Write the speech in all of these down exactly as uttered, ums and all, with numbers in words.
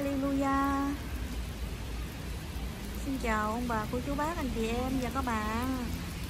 Hallelujah. Xin chào ông bà, cô chú bác, anh chị em và các bạn.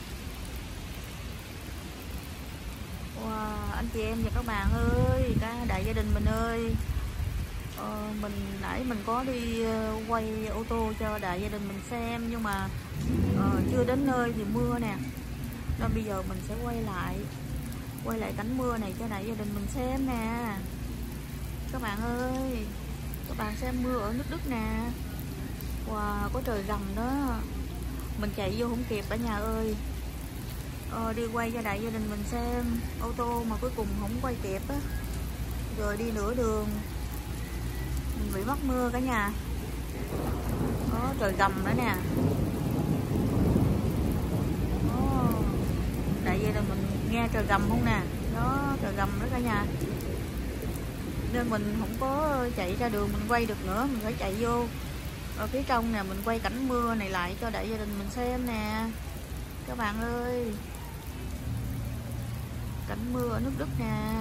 Wow, anh chị em và các bạn ơi, cả đại gia đình mình ơi. Ờ, mình nãy mình có đi quay ô tô cho đại gia đình mình xem, nhưng mà uh, chưa đến nơi thì mưa nè, nên bây giờ mình sẽ quay lại quay lại cảnh mưa này cho đại gia đình mình xem nè. Các bạn ơi, các bạn xem mưa ở nước Đức nè. Wow, có trời rầm đó. Mình chạy vô không kịp cả nhà ơi. Ờ, đi quay cho đại gia đình mình xem ô tô mà cuối cùng không quay kịp á, rồi đi nửa đường mình bị mắc mưa cả nhà. Đó, trời gầm nữa nè. Đó, đại gia đình mình nghe trời gầm không nè. Đó, trời gầm đó cả nhà, nên mình không có chạy ra đường mình quay được nữa, mình phải chạy vô ở phía trong nè, mình quay cảnh mưa này lại cho đại gia đình mình xem nè. Các bạn ơi, cảnh mưa ở nước Đức nè.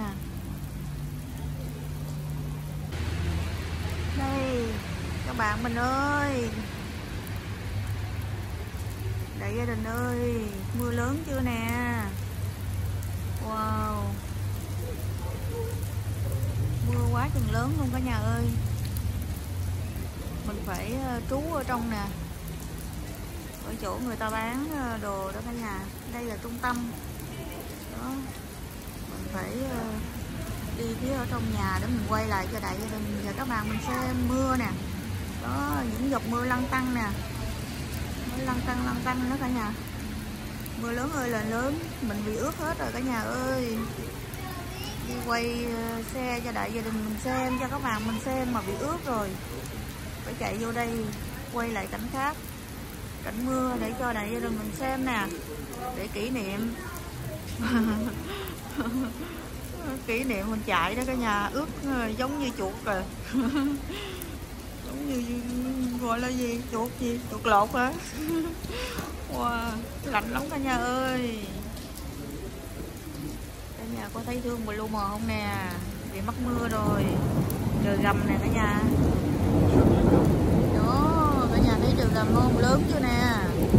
Đây các bạn mình ơi, đại gia đình ơi, mưa lớn chưa nè. Wow, mưa quá chừng lớn luôn cả nhà ơi. Mình phải trú ở trong nè, ở chỗ người ta bán đồ đó cả nhà. Đây là trung tâm đó, mình phải đi phía ở trong nhà để mình quay lại cho đại gia đình và các bạn mình xem mưa nè. Đó, những giọt mưa lăn tăn nè, lăn tăn lăn tăn đó cả nhà. Mưa lớn ơi là lớn, mình bị ướt hết rồi cả nhà ơi. Đi quay xe cho đại gia đình mình xem, cho các bạn mình xem mà bị ướt rồi, phải chạy vô đây quay lại cảnh khác, cảnh mưa để cho đại gia đình mình xem nè, để kỷ niệm. Kỷ niệm mình chạy đó cả nhà, ướt giống như chuột rồi. Giống như gọi là gì, chuột gì, chuột lột hả? Wow, lạnh lắm cả nhà ơi. Cả nhà có thấy thương Blue mờ không nè, bị mắc mưa rồi, trời gầm nè cả nhà. Đó, cả nhà thấy trời gầm không, lớn chưa nè.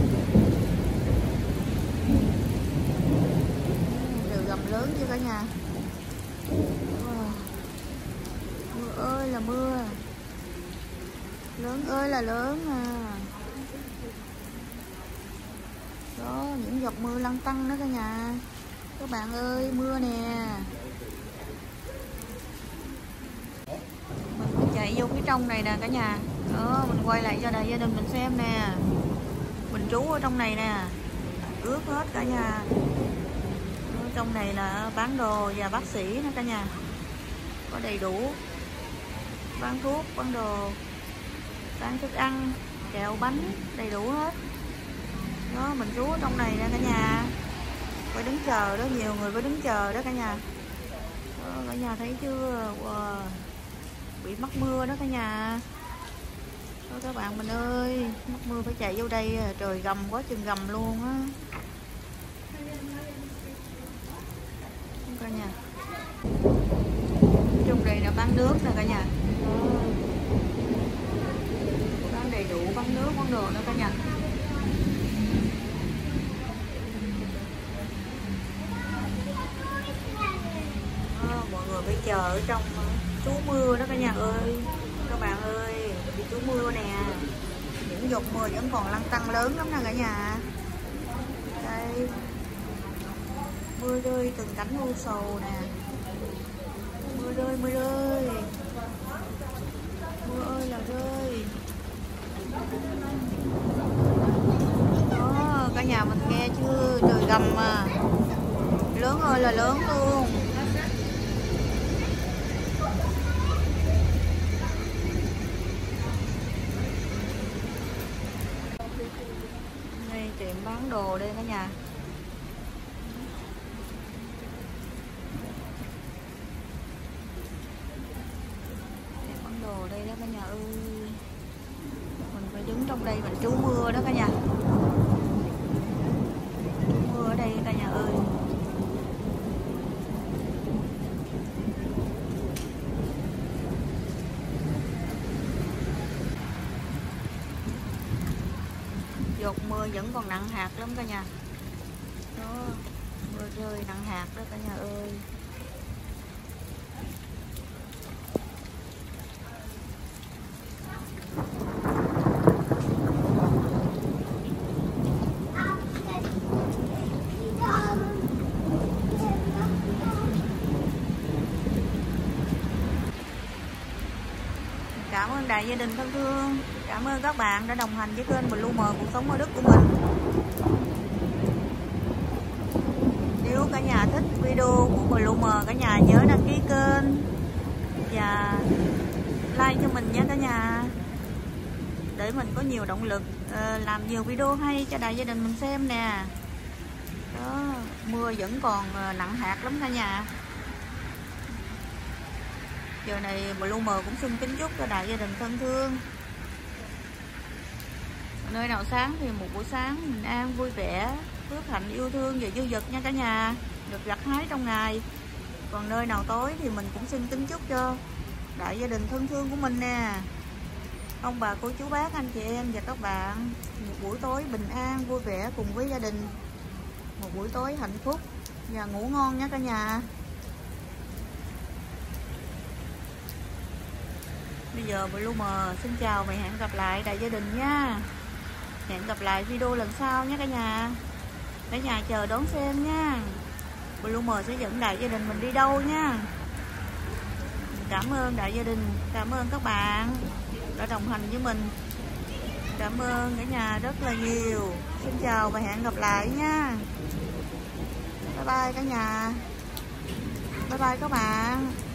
Trời gầm lớn chưa cả nhà. Wow. Mưa ơi là mưa, lớn ơi là lớn à. Đó, những giọt mưa lăn tăn đó cả nhà. Các bạn ơi, mưa nè. Mình phải chạy vô phía trong này nè cả nhà. Đó, mình quay lại cho đại gia đình mình xem nè. Mình trú ở trong này nè, ướt hết cả nhà. Ở trong này là bán đồ và bác sĩ nè cả nhà, có đầy đủ, bán thuốc, bán đồ, bán thức ăn, kẹo bánh, đầy đủ hết. Đó, mình trú ở trong này nè cả nhà, phải đứng chờ đó, nhiều người phải đứng chờ đó cả nhà. Đó, cả nhà thấy chưa. Wow, bị mắc mưa đó cả nhà. Đó, các bạn mình ơi, mắc mưa phải chạy vô đây, trời gầm quá chừng gầm luôn á cả nhà. Trong đây là bán nước nè cả nhà. Đó, bán đầy đủ, bán nước, bán đồ nữa cả nhà. Đó, mọi người phải chờ ở trong trú mưa đó cả nhà ơi. Các bạn ơi, đi trú mưa nè, những giọt mưa vẫn còn lăn tăn lớn lắm nè cả nhà. Đây, mưa rơi từng cánh u sầu nè. Mưa rơi, mưa rơi, mưa ơi là rơi. Đó, cả nhà mình nghe chưa, trời gầm mà, lớn ơi là lớn luôn. Đây tiệm bán đồ đây cả nhà. Tiệm bán đồ đây đó cả nhà ơi. Mình phải đứng trong đây mình trú mưa đó cả nhà. Trú mưa ở đây cả nhà ơi. Giọt mưa vẫn còn nặng hạt lắm cả nhà. Đó, mưa rơi nặng hạt đó cả nhà ơi. Cảm ơn đại gia đình thân thương. Cảm ơn các bạn đã đồng hành với kênh Bloomer Cuộc Sống Ở Đức của mình. Nếu cả nhà thích video của Bloomer, cả nhà nhớ đăng ký kênh và like cho mình nhé cả nhà, để mình có nhiều động lực uh, làm nhiều video hay cho đại gia đình mình xem nè. Đó, mưa vẫn còn uh, nặng hạt lắm cả nhà. Giờ này Bloomer cũng xin kính chúc cho đại gia đình thân thương, nơi nào sáng thì một buổi sáng bình an vui vẻ, phước hạnh yêu thương và dư dật nha cả nhà, được gặt hái trong ngày. Còn nơi nào tối thì mình cũng xin kính chúc cho đại gia đình thân thương của mình nè, ông bà cô chú bác anh chị em và các bạn một buổi tối bình an vui vẻ cùng với gia đình, một buổi tối hạnh phúc và ngủ ngon nha cả nhà. Bây giờ Bloomer xin chào và hẹn gặp lại đại gia đình nha. Hẹn gặp lại video lần sau nhé cả nhà. Cả nhà chờ đón xem nha. Bloomer sẽ dẫn đại gia đình mình đi đâu nha. Cảm ơn đại gia đình, cảm ơn các bạn đã đồng hành với mình. Cảm ơn cả nhà rất là nhiều. Xin chào và hẹn gặp lại nha. Bye bye cả nhà. Bye bye các bạn.